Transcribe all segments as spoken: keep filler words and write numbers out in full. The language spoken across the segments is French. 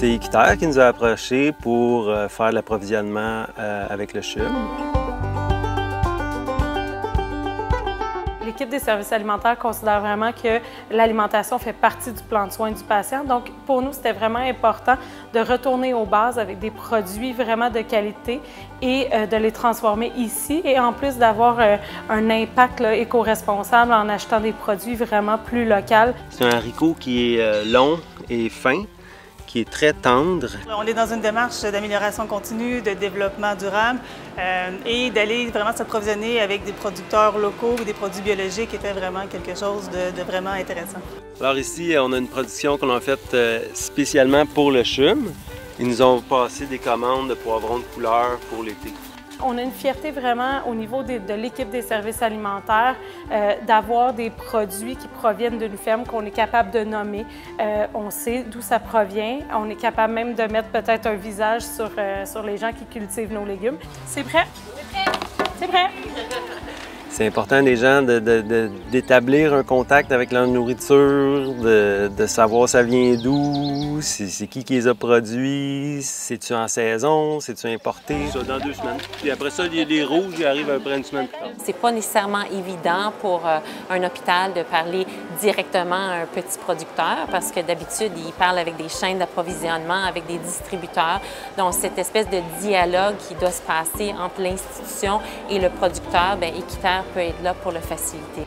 C'est Équiterre qui nous a approchés pour euh, faire l'approvisionnement euh, avec le C H U M. L'équipe des services alimentaires considère vraiment que l'alimentation fait partie du plan de soins du patient. Donc, pour nous, c'était vraiment important de retourner aux bases avec des produits vraiment de qualité et euh, de les transformer ici. Et en plus d'avoir euh, un impact là, éco-responsable en achetant des produits vraiment plus locaux. C'est un haricot qui est euh, long et fin, qui est très tendre. On est dans une démarche d'amélioration continue, de développement durable euh, et d'aller vraiment s'approvisionner avec des producteurs locaux ou des produits biologiques était vraiment quelque chose de, de vraiment intéressant. Alors ici, on a une production qu'on a faite euh, spécialement pour le C H U M. Ils nous ont passé des commandes de poivrons de couleur pour l'été. On a une fierté vraiment au niveau de, de l'équipe des services alimentaires euh, d'avoir des produits qui proviennent d'une ferme qu'on est capable de nommer. Euh, on sait d'où ça provient. On est capable même de mettre peut-être un visage sur, euh, sur les gens qui cultivent nos légumes. C'est prêt? C'est prêt! C'est prêt! C'est important des gens de, de, de, d'établir un contact avec leur nourriture, de, de savoir ça vient d'où, c'est, c'est qui qui les a produits, c'est-tu en saison, c'est-tu importé. Ça, dans deux semaines. Puis après ça, il y a des rouges qui arrivent après une semaine plus tard. C'est pas nécessairement évident pour euh, un hôpital de parler directement à un petit producteur parce que d'habitude, ils parlent avec des chaînes d'approvisionnement, avec des distributeurs. Donc, cette espèce de dialogue qui doit se passer entre l'institution et le producteur, bien, Équiterre peut être là pour le faciliter.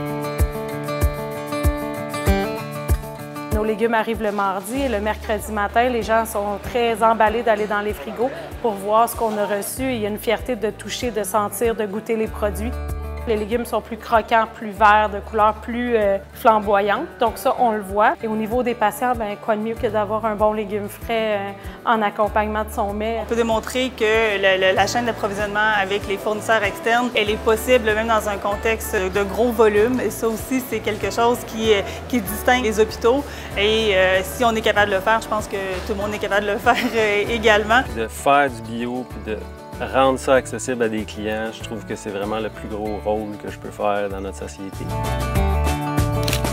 Nos légumes arrivent le mardi et le mercredi matin, les gens sont très emballés d'aller dans les frigos pour voir ce qu'on a reçu. Il y a une fierté de toucher, de sentir, de goûter les produits. Les légumes sont plus croquants, plus verts, de couleur plus euh, flamboyante. Donc ça, on le voit. Et au niveau des patients, bien, quoi de mieux que d'avoir un bon légume frais euh, en accompagnement de son mets. On peut démontrer que le, le, la chaîne d'approvisionnement avec les fournisseurs externes, elle est possible même dans un contexte de gros volume. Et ça aussi, c'est quelque chose qui, qui distingue les hôpitaux. Et euh, si on est capable de le faire, je pense que tout le monde est capable de le faire euh, également. De faire du bio puis de rendre ça accessible à des clients, je trouve que c'est vraiment le plus gros rôle que je peux faire dans notre société.